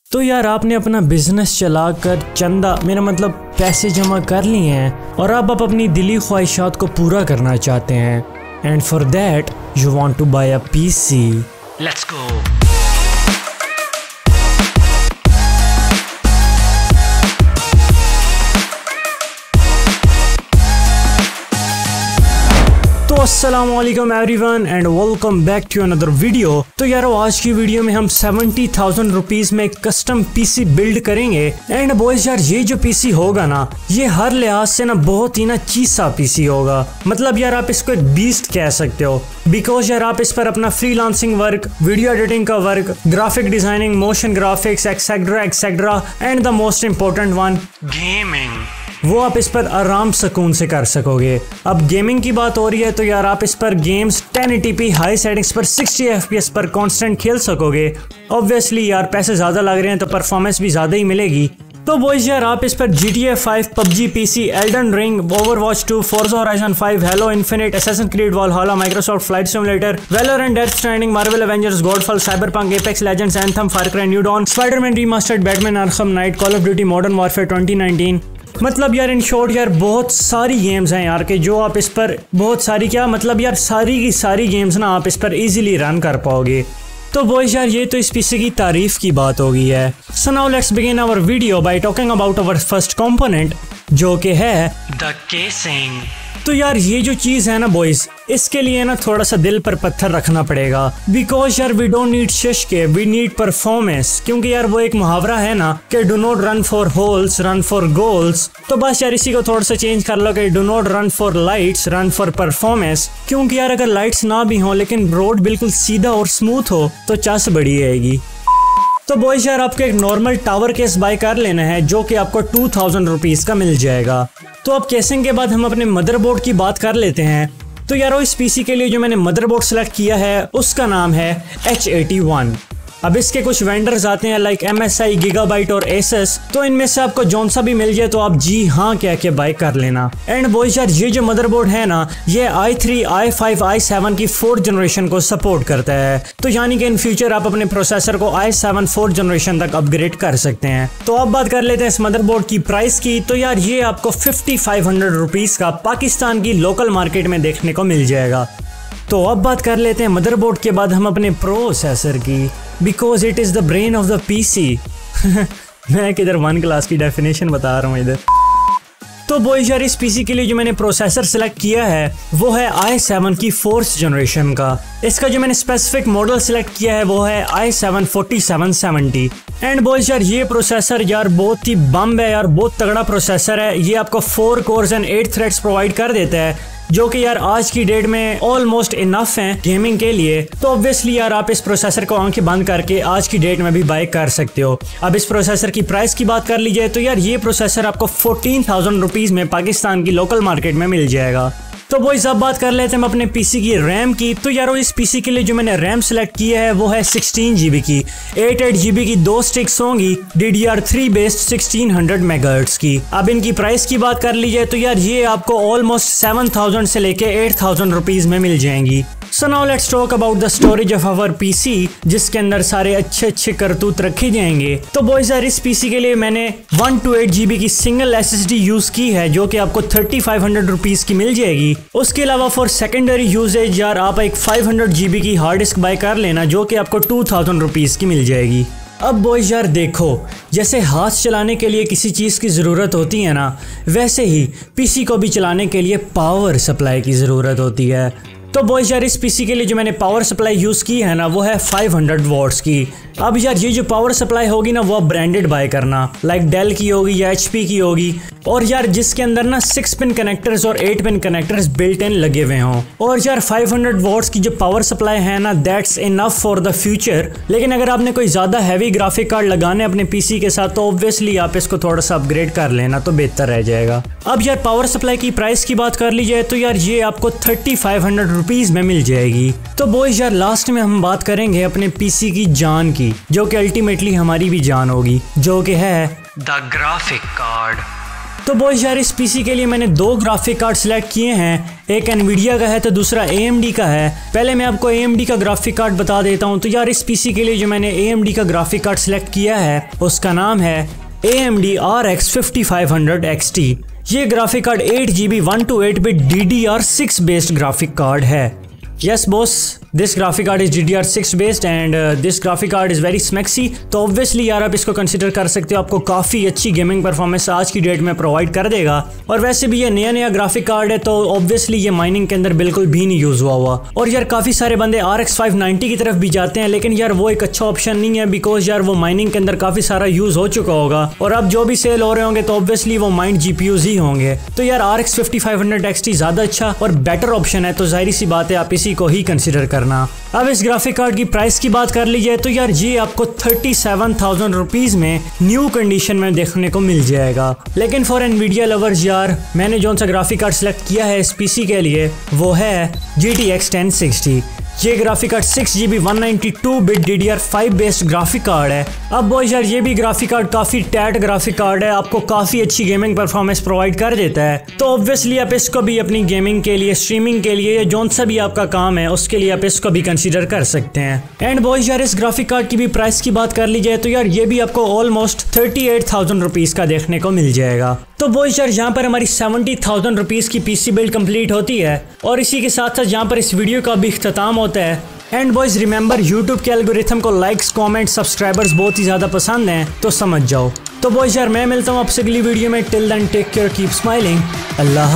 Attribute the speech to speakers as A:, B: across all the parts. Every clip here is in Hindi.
A: तो यार आपने अपना बिजनेस चलाकर चंदा मेरा मतलब पैसे जमा कर लिए हैं और अब आप अपनी दिली ख्वाहिशात को पूरा करना चाहते हैं and for that you want to buy a PC. Let's go. अस्सलामुअलैकुम everyone and welcome back to another video. तो यारो आज की वीडियो में हम 70,000 रुपीज में कस्टम पीसी बिल्ड करेंगे एंड बॉयज यार ये जो पीसी होगा ना ये हर लिहाज से ना बहुत ही ना चीसा पीसी होगा। मतलब यार आप इसको एक बीस्ट कह सकते हो बिकॉज यार आप इस पर अपना फ्रीलांसिंग वर्क, वीडियो एडिटिंग का work, graphic designing, motion graphics etcetera and the most important one gaming, वो आप इस पर आराम सुकून से कर सकोगे। अब गेमिंग की बात हो रही है तो यार आप इस पर गेम्स 1080p हाई सेटिंग्स पर 60 FPS पर कांस्टेंट खेल सकोगे। ऑब्वियसली यार पैसे ज़्यादा लग रहे हैं तो परफॉर्मेंस भी ज़्यादा ही मिलेगी। तो बॉयज यार आप इस पर GTA 5, PUBG PC, Elden Ring, Overwatch 2, Forza Horizon 5, Halo Infinite, Assassin's Creed Valhalla, Microsoft Flight Simulator, Valorant, Death Stranding, Marvel Avengers, Godfall, Cyberpunk, Apex Legends, Anthem, Far Cry New Dawn, Spiderman Remastered, Batman Arkham Knight, Call of Duty Modern Warfare 2019। मतलब यार इन शॉर्ट यार बहुत सारी गेम्स हैं यार के जो आप इस पर बहुत सारी क्या मतलब यार सारी की सारी गेम्स ना आप इस पर इजीली रन कर पाओगे। तो बॉयज यार ये तो इस पीसी की तारीफ की बात हो गई है। So now let's begin our video by talking about our first component जो कि है द केसिंग। तो यार ये जो चीज है ना बॉयज इसके लिए ना थोड़ा सा दिल पर पत्थर रखना पड़ेगा बिकॉज यार वी डोंट नीड शिशके, वी नीड परफॉर्मेंस। क्योंकि यार वो एक मुहावरा है ना कि do not run for holes, run for goals. तो बस यार इसी को थोड़ा सा चेंज कर लो कि do not run for lights, run for performance. क्योंकि यार अगर लाइट्स ना भी हो लेकिन रोड बिल्कुल सीधा और स्मूथ हो तो चस बड़ी आएगी। तो बॉयज यार आपको एक नॉर्मल टावर केस बाय कर लेना है जो कि आपको 2000 रुपीज का मिल जाएगा। तो अब केसिंग के बाद हम अपने मदरबोर्ड की बात कर लेते हैं। तो यारो इस पीसी के लिए जो मैंने मदरबोर्ड सेलेक्ट किया है उसका नाम है H81। अब इसके कुछ वेंडर्स आते हैं लाइक MSI, गीगाबाइट और एसस। तो इनमें से आपको जौन सा भी मिल जाए तो आप जी हाँ कह के बाय कर लेना। एंड बॉयज यार ये जो मदरबोर्ड है ना ये i3, i5, i7 की 4th जनरेशन को सपोर्ट करता है। तो यानी कि इन फ्यूचर आप अपने प्रोसेसर को i7 4th जनरेशन तक अपग्रेड कर सकते हैं। तो अब बात कर लेते हैं इस मदरबोर्ड की प्राइस की। तो यार ये आपको 5500 रुपीज का पाकिस्तान की लोकल मार्केट में देखने को मिल जाएगा। तो अब बात कर लेते हैं मदरबोर्ड के बाद हम अपने प्रोसेसर की because it is the brain of the PC. मैं किधर 1 क्लास की डेफिनेशन बता रहा हूँ इधर। तो बॉयज यार इस पीसी के लिए जो मैंने प्रोसेसर सेलेक्ट किया है वो है i7 की 4th जनरेशन का। इसका जो मैंने स्पेसिफिक मॉडल सेलेक्ट किया है वो है i7 4770। एंड बॉयज यार ये प्रोसेसर यार बहुत ही बम है यार, बहुत तगड़ा प्रोसेसर है। ये आपको 4 कोर्स एंड 8 थ्रेड्स प्रोवाइड कर देता है जो कि यार आज की डेट में ऑलमोस्ट इनफ हैं गेमिंग के लिए। तो ऑब्वियसली यार आप इस प्रोसेसर को आंखें बंद करके आज की डेट में भी बाय कर सकते हो। अब इस प्रोसेसर की प्राइस की बात कर ली जाए तो यार ये प्रोसेसर आपको 14,000 रुपीज में पाकिस्तान की लोकल मार्केट में मिल जाएगा। तो बॉयज अब बात कर लेते हैं हम अपने पीसी की रैम की। तो यारो इस पीसी के लिए जो मैंने रैम सेलेक्ट किया है वो है 16 GB की। 8 GB की 2 स्टिक्स होंगी DDR3 बेस्ड 1600 मेगाहर्ट्ज की। अब इनकी प्राइस की बात कर ली जाए तो यार ये आपको ऑलमोस्ट 7000 से लेके 8000 रुपीज में मिल जाएंगी। So now let's talk about the storage of our PC जिसके अंदर सारे अच्छे अच्छे करतूत रखे जाएंगे। तो बॉयज यार इस पीसी के लिए मैंने 128 GB की सिंगल SSD यूज की है जो कि आपको 3500 रुपीज की मिल जाएगी। उसके अलावा फॉर सेकेंडरी यूजेज यार आप एक 500 GB की हार्ड डिस्क बाय कर लेना जो कि आपको 2000 रुपीज की मिल जाएगी। अब बॉयज यार देखो जैसे हाथ चलाने के लिए किसी चीज़ की ज़रूरत होती है ना वैसे ही पीसी को भी चलाने के लिए पावर सप्लाई की ज़रूरत होती है। तो बॉयज यार इस पीसी के लिए जो मैंने पावर सप्लाई यूज़ की है ना वो है 500 वॉट्स की। अब यार ये जो पावर सप्लाई होगी ना वो आप ब्रांडेड बाय करना लाइक डेल की होगी या HP की होगी और यार जिसके अंदर ना 6 पिन कनेक्टर्स और 8 पिन कनेक्टर्स बिल्ट इन लगे हुए हों। और यार 500 वॉट्स की जो पावर सप्लाई है ना that's enough for the future. लेकिन अगर आपने कोई ज़्यादा हैवी ग्राफिक कार्ड लगाने अपने पीसी के साथ तो ऑब्वियसली आप इसको थोड़ा सा अपग्रेड कर लेना तो बेहतर रह जाएगा। अब यार पावर सप्लाई की प्राइस की बात कर ली जाए तो यार ये आपको 3500 रुपीज में मिल जाएगी। तो बॉयज यार लास्ट में हम बात करेंगे अपने पीसी की जान की जो कि अल्टीमेटली हमारी भी जान होगी जो कि है द ग्राफिक कार्ड। तो बॉयज यार इस पीसी के लिए मैंने दो ग्राफिक कार्ड सिलेक्ट किए हैं, एक एनवीडिया का है तो दूसरा AMD का है। पहले मैं आपको AMD का ग्राफिक कार्ड बता देता हूं। तो यार इस पीसी के लिए जो मैंने AMD का ग्राफिक कार्ड सिलेक्ट किया है उसका नाम है AMD RX 5500 XT। ये graphic card 8GB 128-bit DDR6 based graphic card है। Yes boss, this graphic card is DDR6 based and this graphic card is very smexy। तो ऑब्वियसली यार आप इसको कंसिडर कर सकते हो, आपको काफ़ी अच्छी गेमिंग परफॉर्मेंस आज की डेट में प्रोवाइड कर देगा। और वैसे भी ये नया ग्राफिक कार्ड है तो ऑब्वियसली ये माइनिंग के अंदर बिल्कुल भी नहीं यूज़ हुआ। और यार काफ़ी सारे बंदे RX 590 की तरफ भी जाते हैं, लेकिन यार वो एक अच्छा ऑप्शन नहीं है, बिकॉज यार वो माइनिंग के अंदर काफ़ी सारा यूज़ हो चुका होगा और अब जो भी सेल हो रहे होंगे तो ऑब्वियसली वो माइंड GPUs ही होंगे। तो यार RX 5500 XT ज़्यादा अच्छा और बेटर ऑप्शन है, तो जाहिर सी बात है आप इसी को ही कंसिडर करना। अब इस ग्राफिक कार्ड की प्राइस की बात कर ली जाए तो यार ये आपको 37,000 रुपीज में न्यू कंडीशन में देखने को मिल जाएगा। लेकिन फॉर एनवीडिया लवर्स यार मैंने जो सा ग्राफिक कार्ड सिलेक्ट किया है इस पीसी के लिए वो है GTX 1060। ये graphic card 6GB 192-bit DDR5 based graphic card है। अब बॉयज यार ये भी ग्राफिक कार्ड काफ़ी टैट ग्राफिक कार्ड है, आपको काफ़ी अच्छी गेमिंग परफॉर्मेंस प्रोवाइड कर देता है। तो ऑब्वियसली आप इसको भी अपनी गेमिंग के लिए, स्ट्रीमिंग के लिए या जौन सा भी आपका काम है उसके लिए आप इसको भी कंसीडर कर सकते हैं। एंड बॉयज यार इस ग्राफिक कार्ड की भी प्राइस की बात कर ली जाए तो यार ये भी आपको ऑलमोस्ट 38,000 रुपीज़ का देखने को मिल जाएगा। तो बॉयज यार यहाँ पर हमारी 70,000 रुपीज़ की पीसी बिल्ड कंप्लीट होती है और इसी के साथ साथ यहाँ पर इस वीडियो का भी इख्तिताम होता है। एंड बॉयज रिमेंबर यूट्यूब के एल्गोरिथम को लाइक्स, कमेंट्स, सब्सक्राइबर्स बहुत ही ज़्यादा पसंद हैं, तो समझ जाओ। तो बॉयज यार मैं मिलता हूँ आपसे अगली वीडियो में। Till then take care, keep smiling, अल्लाह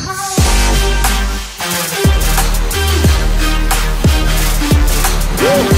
A: हाफिज़।